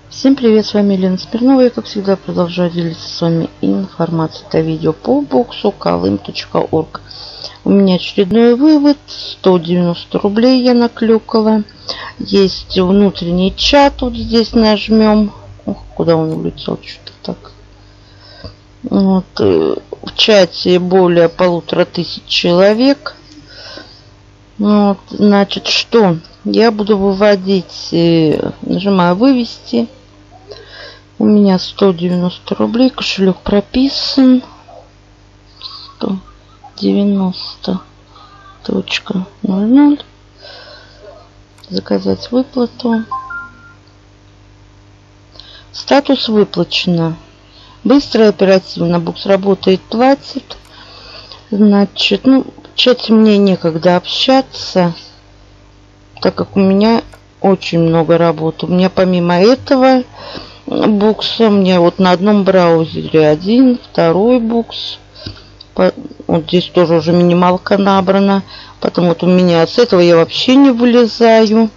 Всем привет, с вами Елена Смирнова. Я, как всегда, продолжаю делиться с вами информацией. Это видео по боксу kalym.org. У меня очередной вывод. 190 рублей я наклюкала. Есть внутренний чат. Вот здесь нажмем. Ох, куда он улетел? Что-то так. Вот. В чате более 1500 человек. Вот. Значит, что? Я буду выводить, нажимаю вывести. У меня 190 рублей, кошелек прописан. 190.00. Заказать выплату. Статус выплачено. Быстро и оперативно. Букс работает, платит. Значит, в чате мне некогда общаться, так как у меня очень много работы. У меня помимо этого букса, у меня вот на одном браузере один, второй букс. Вот здесь тоже уже минималка набрана. Потом вот у меня с этого я вообще не вылезаю.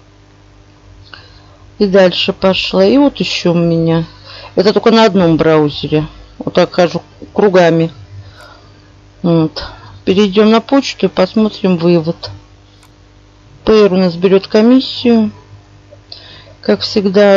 И дальше пошла. И вот еще у меня. Это только на одном браузере. Вот так хожу кругами. Вот. Перейдем на почту и посмотрим вывод. Payer у нас берет комиссию. Как всегда,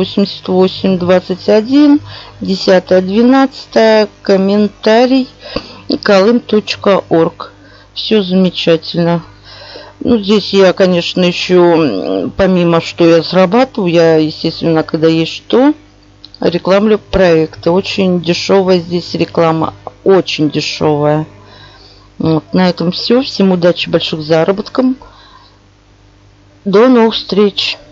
188.21, 10.12, комментарий, kalym.org. Все замечательно. Здесь я, конечно, еще, помимо что я зарабатываю, я, естественно, когда есть что, рекламлю проекты. Очень дешевая здесь реклама. Очень дешевая. Вот, на этом все. Всем удачи, больших заработков. До новых встреч.